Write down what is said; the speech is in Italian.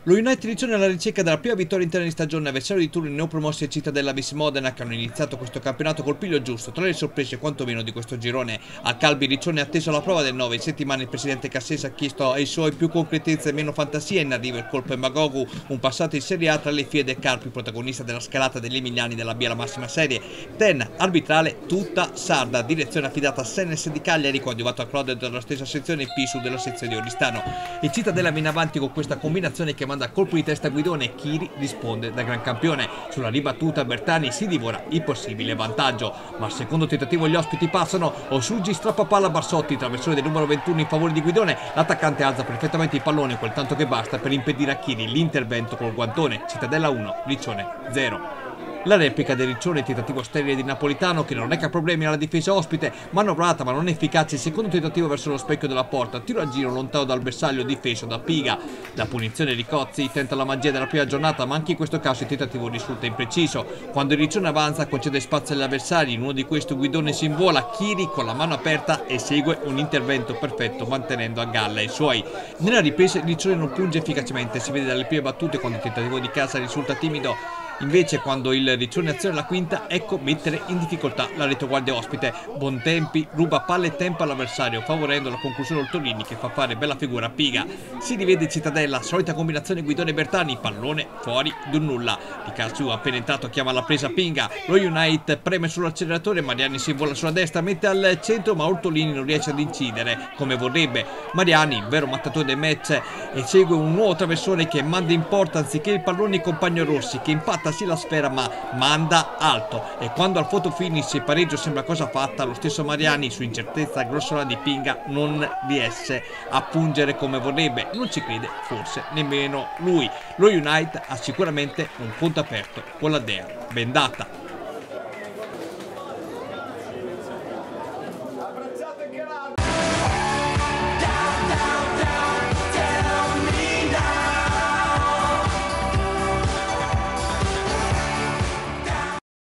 Lo United Riccione alla ricerca della prima vittoria interna di stagione, avversario di turno neopromosso e Cittadella Vis Modena, che hanno iniziato questo campionato col piglio giusto. Tra le sorprese quantomeno di questo girone, a Calvi Riccione atteso la prova del 9. In settimana il presidente Cassese ha chiesto ai suoi più concretezza e meno fantasia. In arrivo il colpo Magogu, un passato in Serie A tra le file del Carpi, protagonista della scalata degli emiliani della B alla massima serie. Ten, arbitrale tutta sarda, direzione affidata a Sennes di Cagliari, coadiuvato a Claudio della stessa sezione e Pisu della sezione di Oristano. Il Cittadella viene avanti con questa combinazione che manda a colpo di testa Guidone e Chiri risponde da gran campione. Sulla ribattuta Bertani si divora il possibile vantaggio, ma al secondo tentativo gli ospiti passano. Osugi strappa palla a Barsotti, traversone del numero 21 in favore di Guidone. L'attaccante alza perfettamente il pallone, quel tanto che basta per impedire a Chiri l'intervento col guantone. Cittadella 1, Riccione 0. La replica del Riccione, tentativo sterile di Napolitano che non reca problemi alla difesa ospite, manovrata ma non efficace il secondo tentativo verso lo specchio della porta, tiro a giro lontano dal bersaglio difeso da Piga. La punizione di Cozzi tenta la magia della prima giornata, ma anche in questo caso il tentativo risulta impreciso. Quando il Riccione avanza concede spazio agli avversari, in uno di questi Guidone si invola, Chiri con la mano aperta esegue un intervento perfetto mantenendo a galla i suoi. Nella ripresa il Riccione non punge efficacemente, si vede dalle prime battute quando il tentativo di casa risulta timido. Invece quando il Riccione aziona la quinta, ecco mettere in difficoltà la retroguardia ospite. Bontempi ruba palla e tempo all'avversario, favorendo la conclusione Ortolini che fa fare bella figura a Piga. Si rivede Cittadella, solita combinazione Guidone-Bertani, pallone fuori di un nulla. Picasso appena entrato chiama la presa Pinga, lo United preme sull'acceleratore, Mariani si invola sulla destra, mette al centro ma Ortolini non riesce ad incidere come vorrebbe. Mariani, il vero mattatore del match, esegue un nuovo traversone che manda in porta anziché il pallone il compagno Rossi che impatta sì la sfera ma manda alto, e quando al photo finish il pareggio sembra cosa fatta, lo stesso Mariani su incertezza grossola di Pinga non riesce a pungere come vorrebbe. Non ci crede forse nemmeno lui. Lo United ha sicuramente un conto aperto con la dea bendata. Abbracciate il canale!